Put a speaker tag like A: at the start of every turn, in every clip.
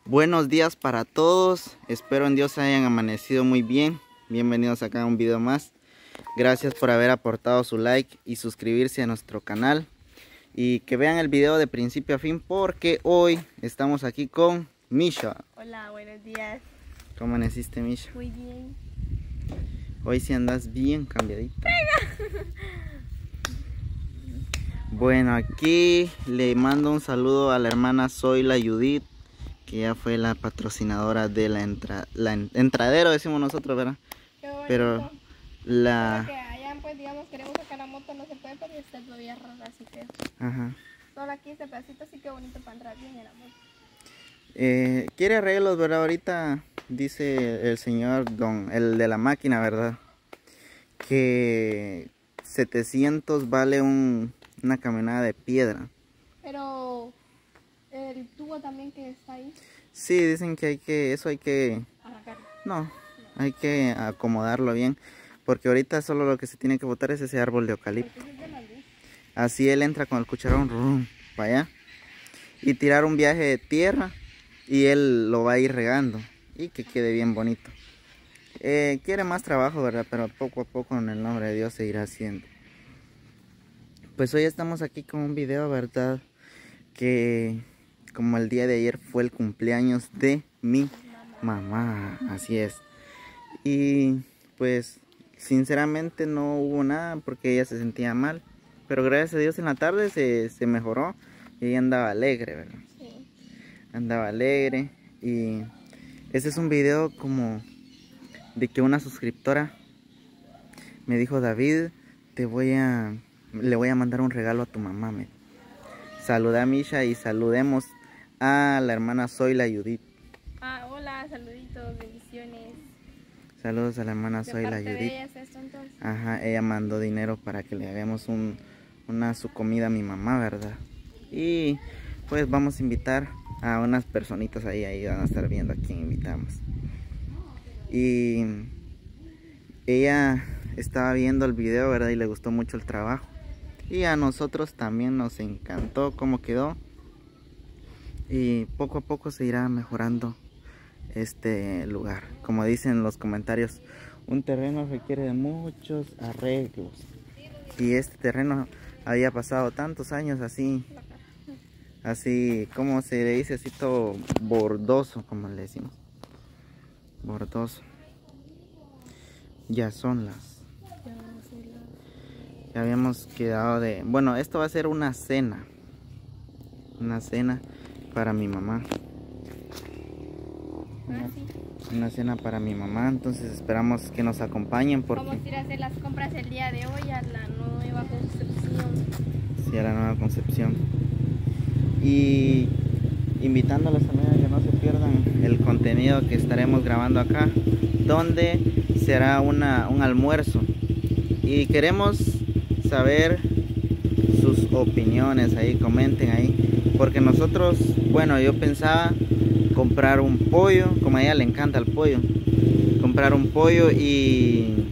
A: Buenos días para todos, espero en Dios hayan amanecido muy bien. Bienvenidos acá a un video más. Gracias por haber aportado su like y suscribirse a nuestro canal. Y que vean el video de principio a fin porque hoy estamos aquí con Misha.
B: Hola, buenos días.
A: ¿Cómo amaneciste, Misha?
B: Muy bien.
A: Hoy sí andas bien cambiadita. Bueno, aquí le mando un saludo a la hermana Zoila Judith, que ya fue la patrocinadora de la entradero, decimos nosotros, ¿verdad?
B: Qué bonito.
A: Pero la...
B: Porque allá, pues, digamos, queremos sacar la moto, no se puede porque está todavía rara, así que...
A: Ajá.
B: Solo aquí este pedacito, así que bonito para entrar bien en la moto.
A: Quiere arreglos, ¿verdad? Ahorita dice el señor el de la máquina, ¿verdad? Que 700 vale una caminada de piedra.
B: Pero el tubo también que está ahí.
A: Sí, dicen que eso hay que...
B: Arrancarlo.
A: No, hay que acomodarlo bien. Porque ahorita solo lo que se tiene que botar es ese árbol de eucalipto.
B: Porque es de la luz.
A: Así él entra con el cucharón para allá. Y tirar un viaje de tierra. Y él lo va a ir regando. Y que quede bien bonito. Quiere más trabajo, ¿verdad? Pero poco a poco en el nombre de Dios se irá haciendo. Pues hoy estamos aquí con un video, ¿verdad? Que como el día de ayer fue el cumpleaños de mi mamá. Así es. Y pues sinceramente no hubo nada porque ella se sentía mal. Pero gracias a Dios en la tarde se mejoró. Y ella andaba alegre, ¿verdad?
B: Sí.
A: Andaba alegre. Y este es un video como de que una suscriptora me dijo: David, le voy a mandar un regalo a tu mamá. Saluda a Misha y saludemos a la hermana Zoila Judith.
B: Hola, saluditos, bendiciones.
A: Saludos a la hermana Zoila
B: De
A: Judith.
B: ella es esto, entonces.
A: Ajá, ella mandó dinero para que le hagamos su comida a mi mamá, ¿verdad? Y pues vamos a invitar a unas personitas ahí van a estar viendo a quién invitamos. Y ella estaba viendo el video, ¿verdad? Y le gustó mucho el trabajo. Y a nosotros también nos encantó cómo quedó. Y poco a poco se irá mejorando este lugar. Como dicen los comentarios, un terreno requiere de muchos arreglos. Y este terreno había pasado tantos años así, como se le dice, así todo bordoso, como le decimos. Bordoso. Ya habíamos quedado de... Bueno, esto va a ser una cena. Una cena para mi mamá. Una cena para mi mamá. Entonces esperamos que nos acompañen porque...
B: Vamos a ir a hacer las compras el día de hoy a la Nueva Concepción.
A: Sí, a la Nueva Concepción. Y invitándolos también a que no se pierdan el contenido que estaremos grabando acá, donde será un almuerzo. Y queremos saber sus opiniones ahí, comenten ahí, porque nosotros, bueno, yo pensaba comprar un pollo, como a ella le encanta el pollo, comprar un pollo y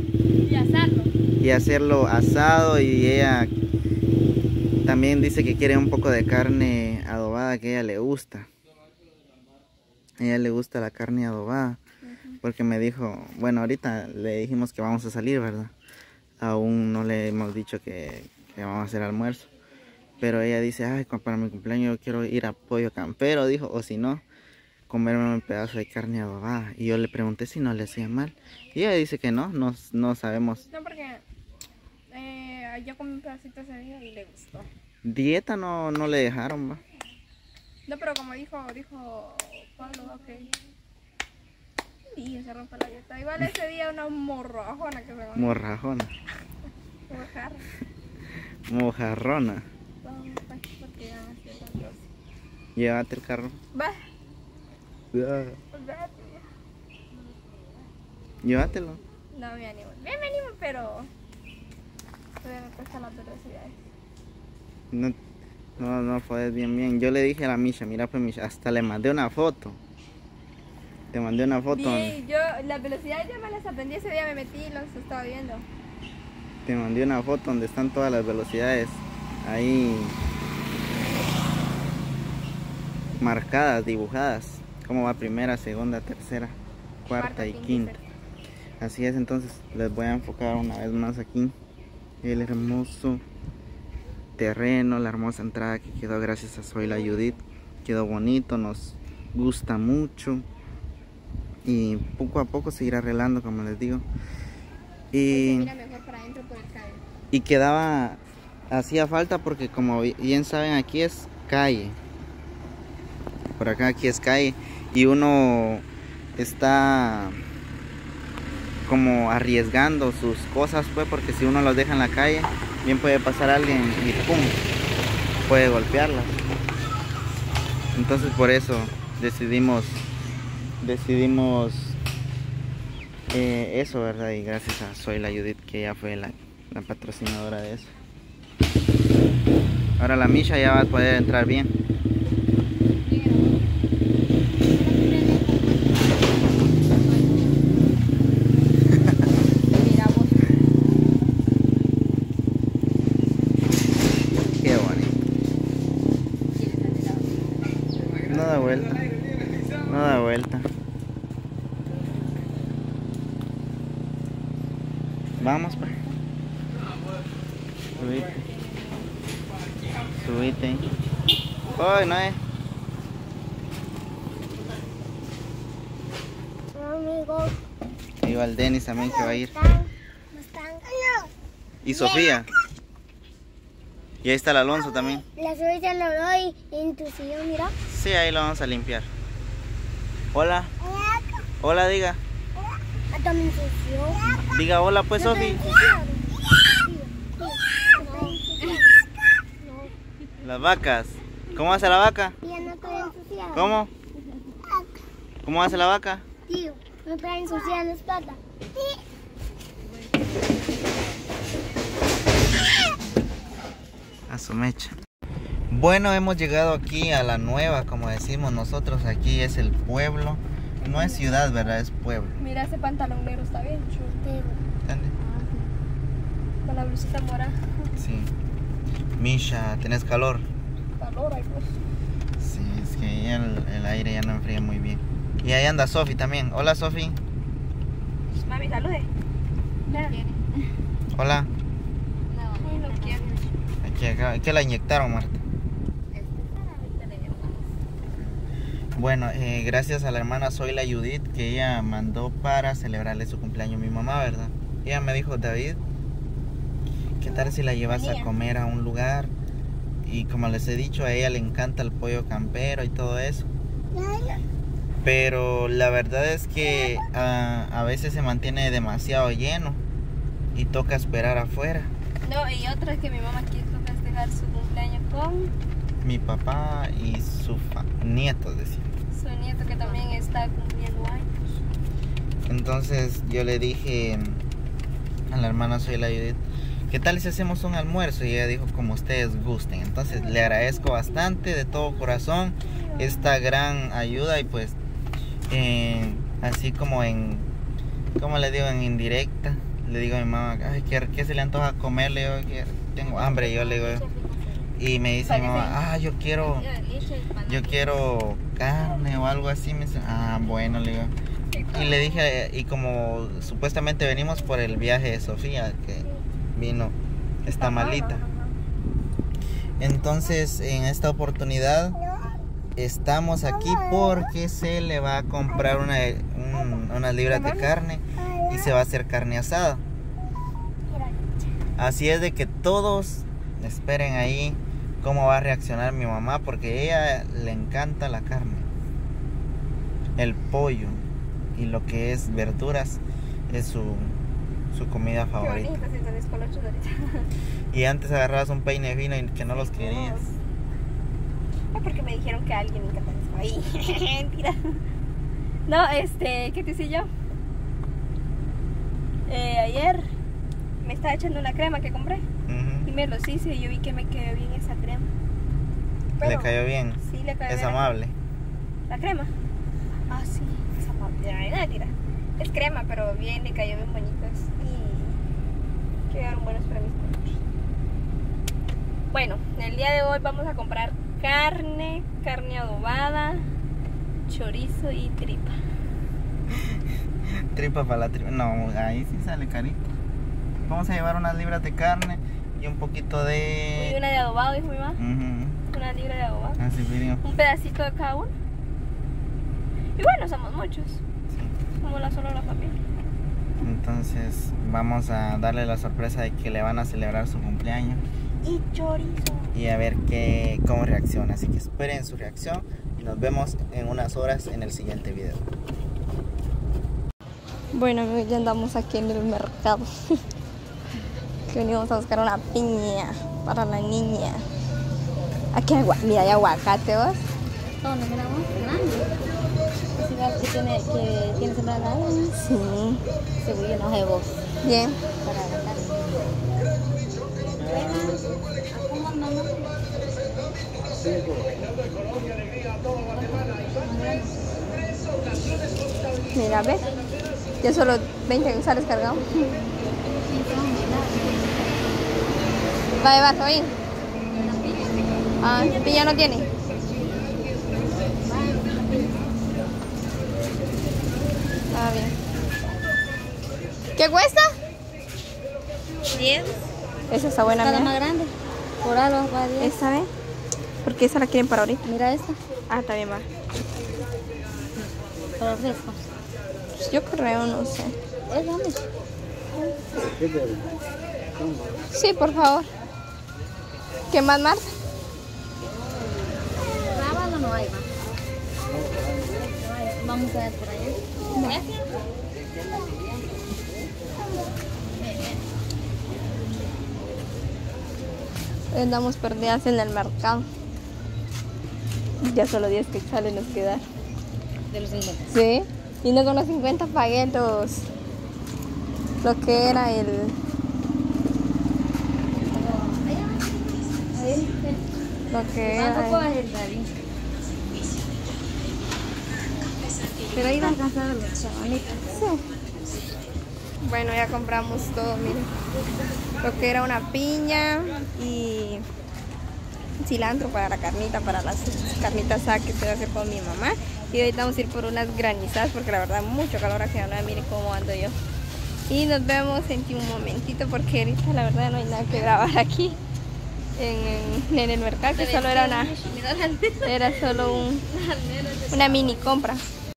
A: hacerlo asado. Y ella también dice que quiere un poco de carne adobada, que a ella le gusta. A ella le gusta la carne adobada, porque me dijo, bueno, ahorita le dijimos que vamos a salir, ¿verdad? Aún no le hemos dicho que vamos a hacer almuerzo. Pero ella dice: ay, para mi cumpleaños yo quiero ir a Pollo Campero, dijo, o si no, comerme un pedazo de carne adobada. Y yo le pregunté si no le hacía mal. Y ella dice que no sabemos.
B: No, porque yo comí un pedacito ese día y le gustó.
A: Dieta no le dejaron, va.
B: No, pero como dijo Pablo, ok. Y se rompe la dieta. Igual ese día una morrajona que se va.
A: Morrajona. Mojarrona.
B: Vamos, pues, porque ya me siento ansiosa.
A: Llévate el carro.
B: Va.
A: Ya. Llévatelo.
B: No me animo. Me animo, pero todavía me cuestan las velocidades.
A: No puedes bien. Yo le dije a la Misha, mira pues Misha, hasta le mandé una foto. Te mandé una foto.
B: Bien, yo las velocidades ya me las aprendí ese día, me metí y los estaba viendo.
A: Te mandé una foto donde están todas las velocidades ahí marcadas, dibujadas. cómo va primera, segunda, tercera, cuarta y quinta. Así es, entonces les voy a enfocar una vez más aquí el hermoso terreno, la hermosa entrada que quedó gracias a Soy la Judith. Quedó bonito, nos gusta mucho y poco a poco se irá arreglando, como les digo. Y
B: mira mejor para adentro por el cabello.
A: Y quedaba, hacía falta porque como bien saben aquí es calle. Por acá aquí es calle y uno está como arriesgando sus cosas, pues, porque si uno los deja en la calle, bien puede pasar alguien y pum, puede golpearlas. Entonces por eso decidimos eso, ¿verdad? Y gracias a Soy la Judith, que ella fue la patrocinadora de eso. Ahora la Misha ya va a poder entrar bien. Qué bonito. No da vuelta. No da vuelta. Vamos, pues. Subite. Subite. ¡Ay, no es!
B: Amigos.
A: Ahí va el Denis también que va a ir. Y Sofía. Y ahí está el Alonso también.
B: La Sofía lo doy en tu sillón, mira.
A: Sí, ahí lo vamos a limpiar. Hola. Hola, diga. Diga hola, pues, Sofi. Las vacas. ¿Cómo hace la vaca? ¿Cómo? ¿Cómo hace la vaca?
B: Tío, no te ensuciar las patas.
A: A su mecha. Bueno, hemos llegado aquí a la nueva, como decimos nosotros. Aquí es el pueblo. No es ciudad, ¿verdad? Es pueblo.
B: Mira, ese pantalón negro está bien chulo.
A: ¿Entiendes?
B: Con la blusita morada.
A: Sí. Misha, ¿tenés calor?
B: Calor, ahí pues.
A: Sí, es que ya el aire ya no enfría muy bien. Y ahí anda Sofi también. Hola, Sofi.
B: Mami, salude.
A: Hola.
B: No, no quiero.
A: Aquí acá. ¿Qué la inyectaron, Marta? Bueno, gracias a la hermana Soy la Judith, que ella mandó para celebrarle su cumpleaños a mi mamá, ¿verdad? Ella me dijo, David, ¿qué tal si la llevas a comer a un lugar? Y como les he dicho, a ella le encanta el pollo campero y todo eso. Pero la verdad es que a veces se mantiene demasiado lleno y toca esperar afuera.
B: No, y otra es que mi mamá quiso festejar su cumpleaños con
A: Mi papá y su nieto, decía.
B: su nieto, que también está cumpliendo años.
A: Entonces yo le dije a la hermana Soy la Judith, ¿qué tal si hacemos un almuerzo? Y ella dijo, como ustedes gusten. Entonces le agradezco bastante de todo corazón esta gran ayuda. Y pues así como como le digo, en indirecta, le digo a mi mamá, ay, ¿qué se le antoja comer? Le digo, que tengo hambre. Yo le digo, y me dice mi mamá, yo quiero carne o algo así. Me dice, bueno, le digo. Y le dije, y como supuestamente venimos por el viaje de Sofía, que vino, está malita. Entonces en esta oportunidad estamos aquí porque se le va a comprar unas libras de carne y se va a hacer carne asada. Así es de que todos esperen ahí cómo va a reaccionar mi mamá, porque a ella le encanta la carne, el pollo y lo que es verduras es su comida favorita.
B: Qué bonito, si con los chudoritos.
A: Y antes agarrabas un peine fino y que no los querías.
B: Es porque me dijeron que alguien me encanta ahí. Mentira. No, ¿qué te decía yo? Ayer me estaba echando una crema que compré y me los hice y yo vi que me quedó bien esa crema. Pero,
A: ¿le cayó bien?
B: Sí, le cayó
A: ¿Es
B: bien.
A: amable?
B: ¿La crema? Sí, es amable. Ay, no, mentira. Es crema, pero bien, le cayó bien bonitas y quedaron buenos para mis cuerpos. Bueno, el día de hoy vamos a comprar carne adobada, chorizo y tripa.
A: Tripa para la tripa. No, ahí sí sale carito. Vamos a llevar unas libras de carne y un poquito de...
B: Y una de adobado, dijo mi mamá. Una libra de adobado.
A: Así pidió.
B: Un pedacito de cada uno. Y bueno, somos muchos.
A: Sí.
B: Somos solo la familia.
A: Entonces vamos a darle la sorpresa de que le van a celebrar su cumpleaños.
B: Y chorizo.
A: Y a ver cómo reacciona. Así que esperen su reacción y nos vemos en unas horas en el siguiente video.
B: Bueno, amigos, ya andamos aquí en el mercado. Que venimos a buscar una piña para la niña. Aquí hay, mira, hay aguacate, ¿vos?
C: No, no, mira, vos, grande. Que tiene sembrada agua.
B: Sí.
C: Seguro no es vos.
B: Bien.
C: Para la carne.
B: Mira, ve. Ya solo 20 quetzales cargado. Va, ¿está bien? Ah, piña no tiene. Ah, bien. ¿Qué cuesta? 10. Esa está buena,
C: Cada
B: mira.
C: más grande. Por algo va a 10.
B: ¿Esta ve? Porque esa la quieren para ahorita.
C: Mira esta.
B: Ah, está bien, va.
C: Para fresco.
B: Yo creo, no sé.
C: Es grande.
B: Sí, por favor. ¿Qué más, Marta?
C: Rábano no hay, va. Vamos a ver por allá.
B: Andamos perdidas en el mercado. Ya solo 10 quetzales nos quedan.
C: De los 50.
B: Sí. Y no con los 50 pagué lo que era el... Lo que
C: Tampoco
B: era...
C: es el David. Pero ahí va a alcanzar a los chavalitos.
B: Sí. Bueno, ya compramos todo, miren. Lo que era una piña y cilantro para la carnita, para las carnitas que se va a hacer con mi mamá. Y ahorita vamos a ir por unas granizadas porque la verdad mucho calor aquí, no miren cómo ando yo. Y nos vemos en un momentito porque ahorita la verdad no hay nada que grabar aquí en el mercado, que solo era solo una mini compra.